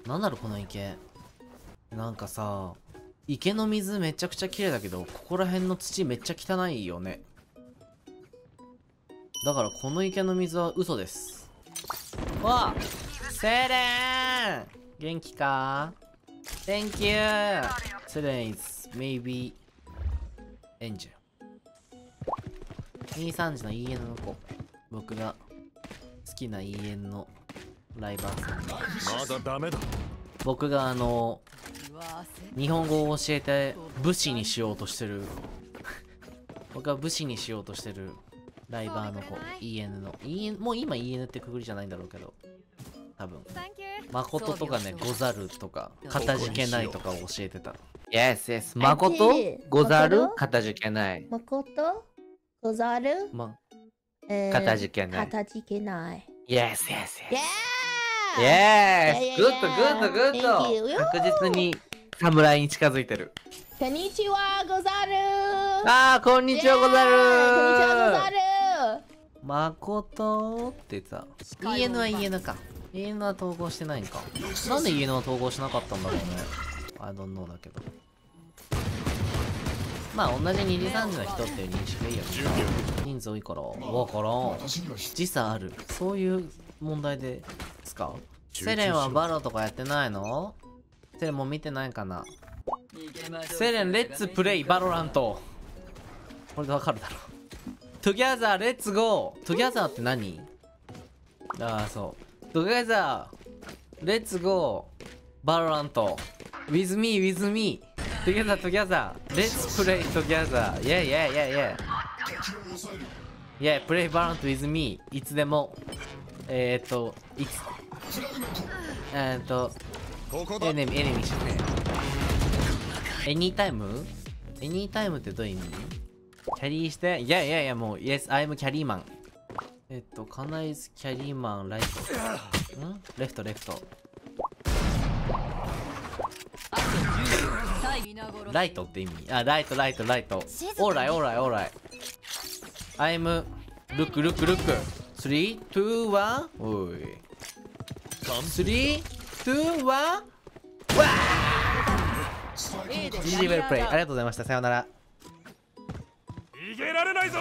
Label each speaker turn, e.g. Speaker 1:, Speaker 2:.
Speaker 1: なんだろこの池。なんかさ、池の水めちゃくちゃ綺麗だけど、ここら辺の土めっちゃ汚いよね。だからこの池の水は嘘です。わっ、セレン元気か？ Thank you! セレン is maybe angel。23時の EN の子。僕が好きな EN のライバーさん。
Speaker 2: まだダメだ。
Speaker 1: 僕が日本語を教えて武士にしようとしてる僕が武士にしようとしてるライバーの子 EN の EN、 もう今 EN ってくくりじゃないんだろうけど、多分誠とかね、ござるとかかたじけないとかを教えてた。 Yes yes、 誠ござるかたじけない、
Speaker 3: 誠ござる
Speaker 1: かたじけない、
Speaker 3: かたじけない。
Speaker 1: Yes yes yes Yes! グッドグッドグッド、確実に侍に近づいてる。
Speaker 3: こんにちはござる。
Speaker 1: あー、こんにちはござる。
Speaker 3: こんにちはござる。
Speaker 1: 誠って言ってた。EN は EN か。EN は統合してないんか。なんで EN は統合しなかったんだろうね。I don't know だけど。まあ同じ2時3時の人っていう認識でいいよね。人数多いからわからん。時差ある。そういう問題ですか？セレンはバロとかやってないの？セレンも見てないかな。セレンレッツプレイバロラント。これでわかるだろ。トゥギャザーレッツゴー。トゥギャザーって何？ああそう。トゥギャザーレッツゴーバロラント。with me with me。トゥギャザートゥギャザーレッツプレイトゥギャザー。yeah yeah yeah yeah yeah プレイバロラント with me。いつでもいつエネミーしてね。エニータイム？エニータイムってどういう意味？キャリーして、いやいやいや、もう Yes I'm キャリーマン。カナイズキャリーマンライト。レフトレフト。ライトって意味？あ、ライトライトライト。オーライオーライオーライ。I'm look look look。3、2、1。おい。3、2、1。わー！GG ウェルプレイ。ありがとうございました。さようなら。
Speaker 2: 逃げられないぞ。